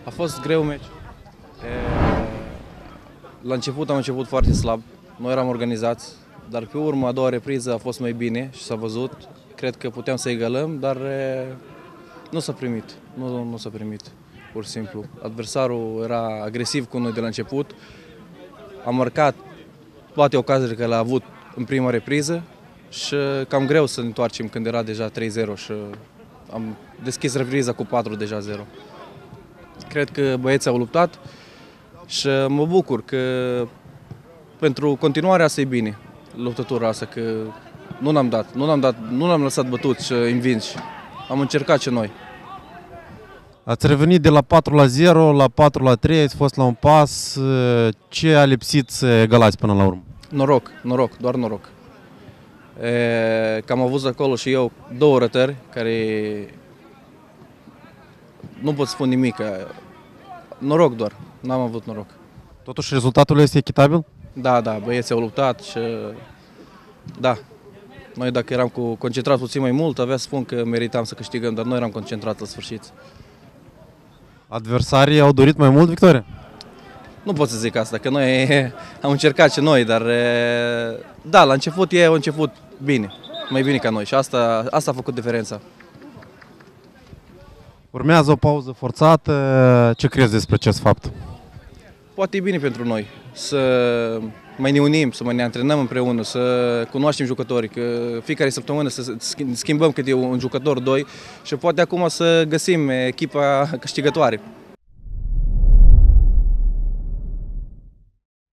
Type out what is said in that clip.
A fost greu meci. La început am început foarte slab, noi eram organizați, dar pe urmă a doua repriză a fost mai bine și s-a văzut. Cred că puteam să egalăm, dar nu s-a primit, nu s-a primit, pur și simplu. Adversarul era agresiv cu noi de la început, a marcat toate ocaziile care le-a avut în prima repriză și cam greu să ne întoarcem când era deja 3-0 și am deschis repriza cu 4 deja 0. Cred că băieții au luptat și mă bucur că pentru continuarea asta e bine, luptătura asta, că nu l-am lăsat bătut și învinși. Am încercat și noi. Ați revenit de la 4-0 la 4-3, ați fost la un pas. Ce a lipsit să egalați până la urmă? Noroc, doar noroc. Că am avut acolo și eu două rătări care nu pot spune nimic. Noroc doar, n-am avut noroc. Totuși rezultatul este echitabil? Da, băieții au luptat și da. Noi dacă eram concentrat puțin mai mult, avea să spun că meritam să câștigăm, dar noi eram concentrați la sfârșit. Adversarii au dorit mai mult victoria? Nu pot să zic asta, că noi am încercat și noi, dar da, la început ei au început bine, mai bine ca noi și asta a făcut diferența. Urmează o pauză forțată. Ce crezi despre acest fapt? Poate e bine pentru noi să mai ne unim, să mai ne antrenăm împreună, să cunoaștem jucătorii, că fiecare săptămână să schimbăm câte un jucător, doi și poate acum să găsim echipa câștigătoare.